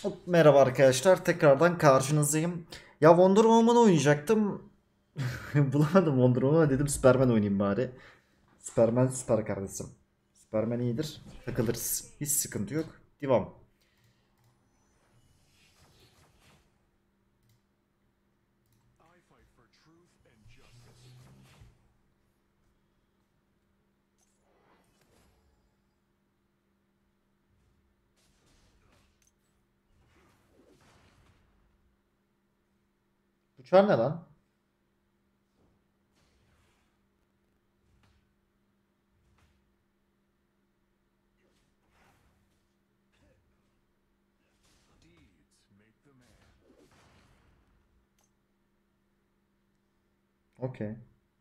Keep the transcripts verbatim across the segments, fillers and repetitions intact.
Hop, merhaba arkadaşlar, tekrardan karşınızdayım. Ya Wonder Woman oynayacaktım. Bulamadım Wonder Woman, dedim Superman oynayayım bari. Superman süper kardeşim. Superman iyidir. Takılırız. Hiç sıkıntı yok. Devam. Uçar ne lan? Okey.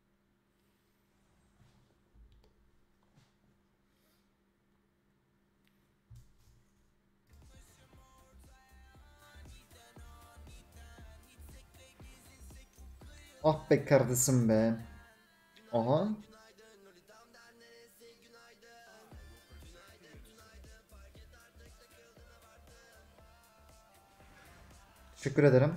Ah be kardeşim be. Aha. Teşekkür ederim.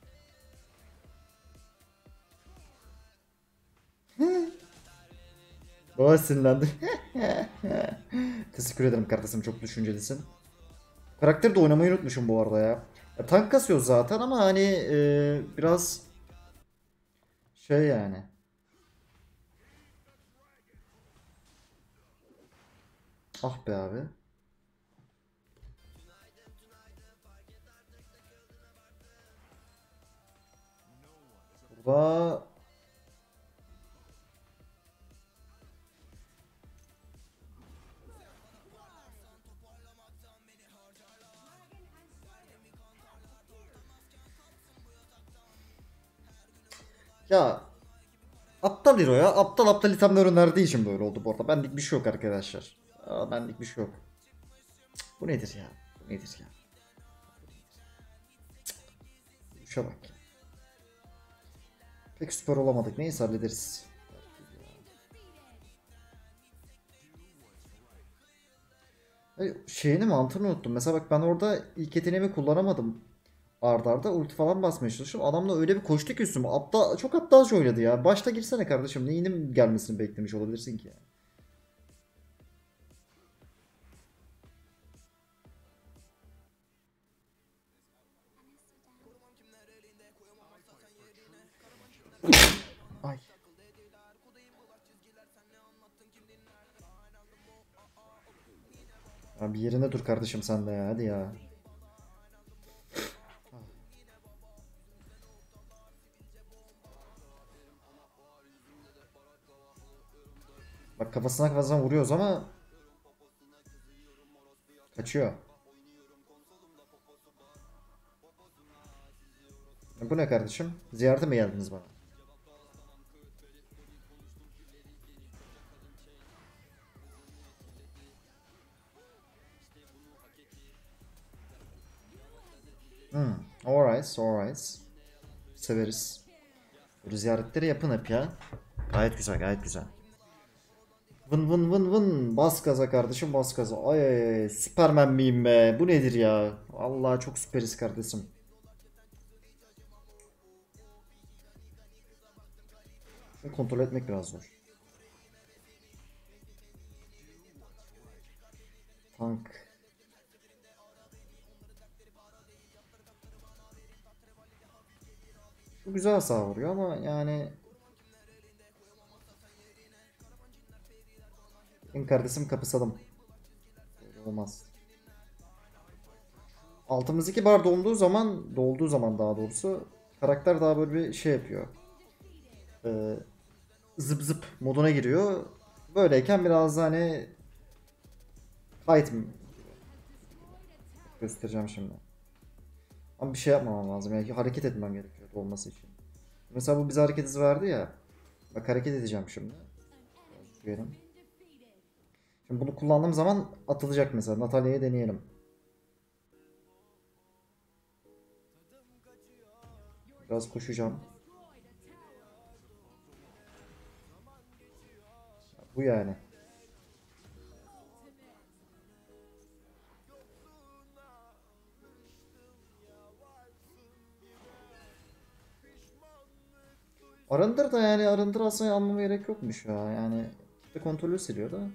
Baba sinirlendi. Teşekkür ederim kardeşim, çok düşüncelisin. Karakteri de oynamayı unutmuşum bu arada ya. Ya tank kasıyoruz zaten ama hani e, biraz şey yani. Ah be abi. Burada ya aptal hero ya. Aptal aptal itemler önerdiği için böyle oldu bu arada. Benlik bir şey yok arkadaşlar. Aa, benlik bir şey yok. Bu nedir ya? Bu nedir ya? Şuna bak ya. Pek süper olamadık. Neyse, hallederiz. Ay, şeyini mantığını unuttum. Mesela bak, ben orada ilk yeteneğimi kullanamadım. Arda arda ulti falan basmaya çalıştım. Adamla öyle bir koştu ki üstüme. Aptal, çok aptalca oynadı ya. Başta girsene kardeşim. Neyini mi gelmesini beklemiş olabilirsin ki ya? Ay. Ya bir yerine dur kardeşim sen de ya. Hadi ya. Bak, kafasına kafasına vuruyoruz ama kaçıyor. E, bu ne kardeşim? Ziyarete mi geldiniz bana? Hmm. Alright, alright. Severiz. Böyle ziyaretleri yapın hep ya. Gayet güzel, gayet güzel. Vın vın vın vın. Bas gaza kardeşim, bas gaza. Ay ay ay. Süpermen miyim be? Bu nedir ya? Vallahi çok süperiz kardeşim. Şunu kontrol etmek biraz zor. Tank. Bu güzel hasar vuruyor ama yani benim kardeşim kapısalım. Böyle olmaz. Altımızdaki bar dolduğu zaman, dolduğu zaman daha doğrusu karakter daha böyle bir şey yapıyor. Ee, zıp zıp moduna giriyor. Böyleyken biraz da hani fight mi göstereceğim şimdi. Ama bir şey yapmamam lazım. Yani hareket etmem gerekiyor olması için. Mesela bu bize hareket hızı verdi ya. Bak, hareket edeceğim şimdi. Diyelim. Şimdi bunu kullandığım zaman atılacak mesela. Natalia'yı deneyelim. Biraz koşacağım. Bu yani. Arındır da yani arındır aslında almama gerek yokmuş ya. Yani kitle kontrolü siliyor da.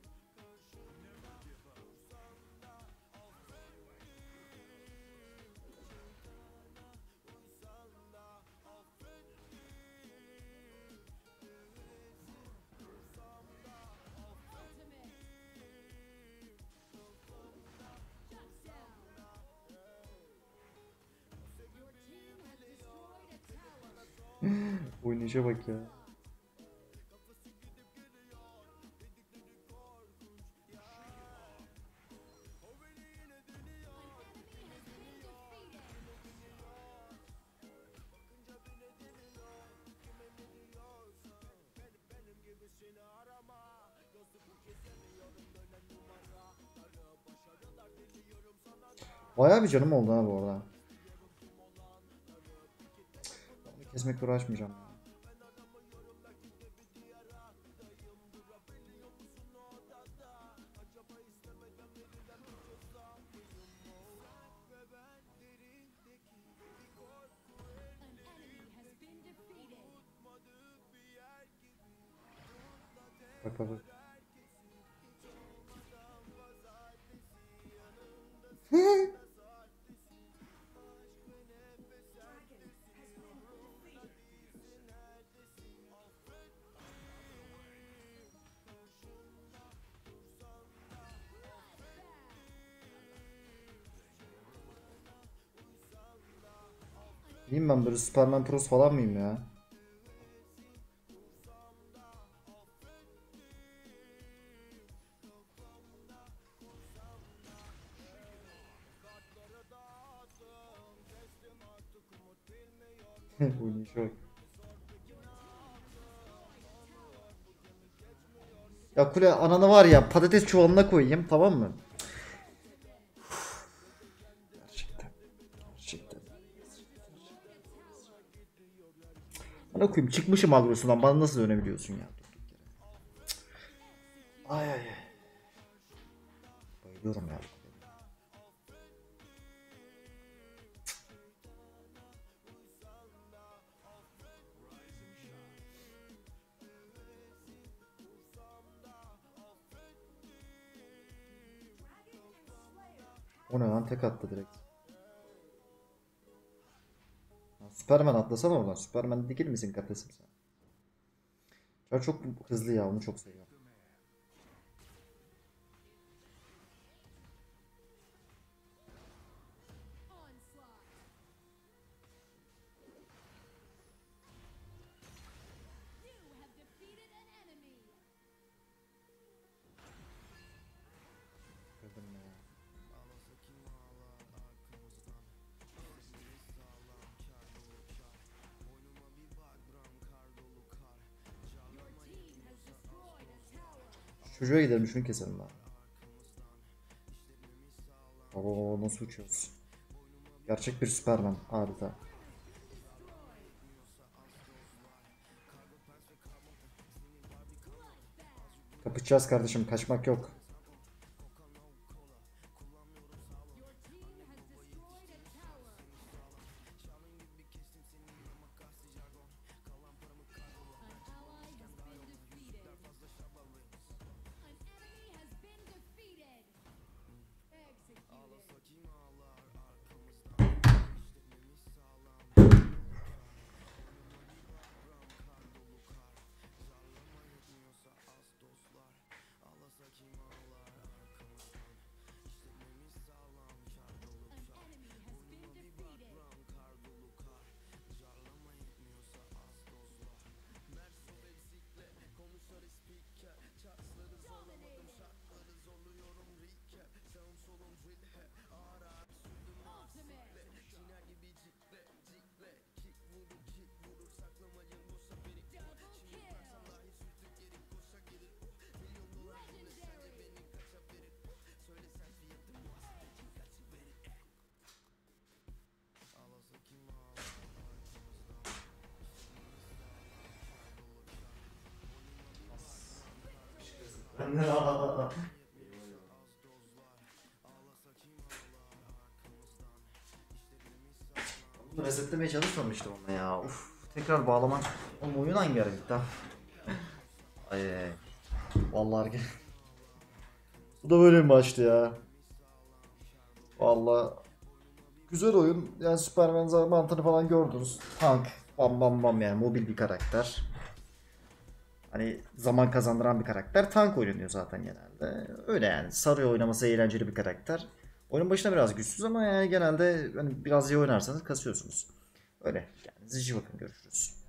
Oynayışa bak ya. Bayağı bir canım oldu ha bu arada. Onu kesmekle uğraşmayacağım. Bak bak bak. Diyeyim ben böyle Superman Pros falan mıyım ya? Oynayışa bak. Ya kule ananı var ya patates çuvalına koyayım tamam mı? Gerçekten. Gerçekten. Bana koyayım çıkmışım algısından bana nasıl dönebiliyorsun ya? Ay ay ay. Bayılıyorum ya. O ne lan tek attı direkt. Ya, Superman atlasana oradan. Superman değil misin kardeşim sen? Ya çok hızlı ya onu çok seviyorum. Kırdım ya. Şu çocuğa gidelim şunu keselim ben. Oo nasıl uçuyoruz? Gerçek bir Superman adeta. Kapışacağız kardeşim kaçmak yok. Bunu resetlemeye çalışmamıştım ama ya. Uf. tekrar bağlamak. Oğlum oyun hangi ara bitti ha? Ay, vallahi bu da böyle bir maçtı ya. Vallahi güzel oyun. Yani Superman mantığını falan gördünüz. Tank. Bam bam bam yani mobil bir karakter. Hani zaman kazandıran bir karakter. Tank oynanıyor zaten genelde. Öyle yani. Sarıyor, oynaması eğlenceli bir karakter. Oyunun başına biraz güçsüz ama yani genelde hani biraz iyi oynarsanız kasıyorsunuz. Öyle. Kendinize iyi bakın. Görüşürüz.